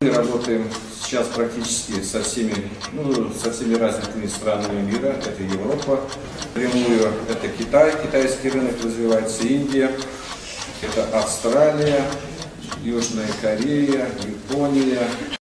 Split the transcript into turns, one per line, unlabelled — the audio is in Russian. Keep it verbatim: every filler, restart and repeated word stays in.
Мы работаем сейчас практически со всеми, ну, со всеми развитыми странами мира. Это Европа, прямую это Китай, китайский рынок развивается, Индия, это Австралия, Южная Корея, Япония.